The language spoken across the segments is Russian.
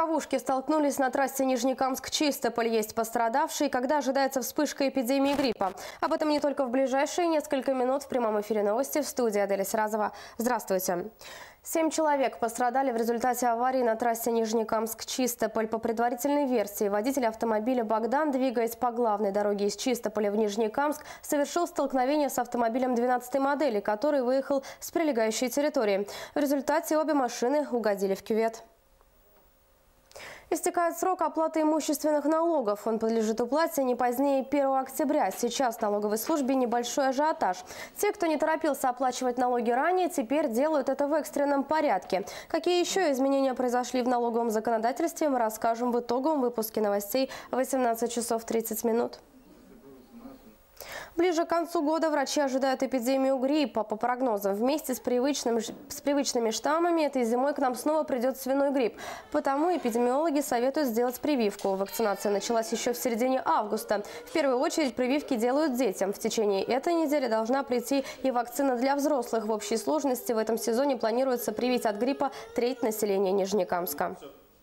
Легковушки столкнулись на трассе Нижнекамск-Чистополь. Есть пострадавшие, когда ожидается вспышка эпидемии гриппа. Об этом не только в ближайшие несколько минут в прямом эфире новости в студии Аделя Сразова. Здравствуйте. 7 человек пострадали в результате аварии на трассе Нижнекамск-Чистополь. По предварительной версии, водитель автомобиля Богдан, двигаясь по главной дороге из Чистополя в Нижнекамск, совершил столкновение с автомобилем 12-й модели, который выехал с прилегающей территории. В результате обе машины угодили в кювет. Истекает срок оплаты имущественных налогов. Он подлежит уплате не позднее 1 октября. Сейчас в налоговой службе небольшой ажиотаж. Те, кто не торопился оплачивать налоги ранее, теперь делают это в экстренном порядке. Какие еще изменения произошли в налоговом законодательстве, мы расскажем в итоговом выпуске новостей в 18 часов 30 минут. Ближе к концу года врачи ожидают эпидемию гриппа. По прогнозам, вместе с привычными штаммами этой зимой к нам снова придет свиной грипп. Потому эпидемиологи советуют сделать прививку. Вакцинация началась еще в середине августа. В первую очередь прививки делают детям. В течение этой недели должна прийти и вакцина для взрослых. В общей сложности в этом сезоне планируется привить от гриппа треть населения Нижнекамска.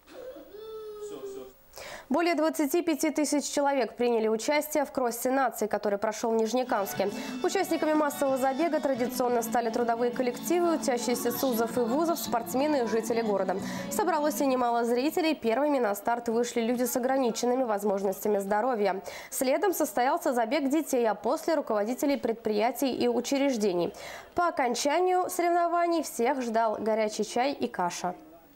Более 25 тысяч человек приняли участие в кроссе наций, который прошел в Нижнекамске. Участниками массового забега традиционно стали трудовые коллективы, учащиеся СУЗов и вузов, спортсмены и жители города. Собралось и немало зрителей. Первыми на старт вышли люди с ограниченными возможностями здоровья. Следом состоялся забег детей, а после – руководителей предприятий и учреждений. По окончанию соревнований всех ждал горячий чай и каша.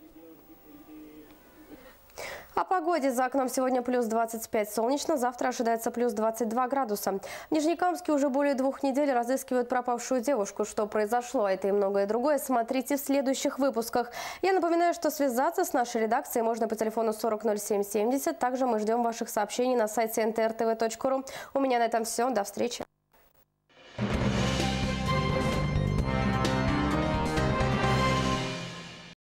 О погоде. За окном сегодня плюс 25 солнечно, завтра ожидается плюс 22 градуса. В Нижнекамске уже более 2 недель разыскивают пропавшую девушку. Что произошло, это и многое другое, смотрите в следующих выпусках. Я напоминаю, что связаться с нашей редакцией можно по телефону 400770. Также мы ждем ваших сообщений на сайте ntrtv.ru. У меня на этом все. До встречи.